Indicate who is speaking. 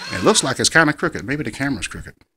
Speaker 1: It looks like it's kind of crooked. Maybe the camera's crooked.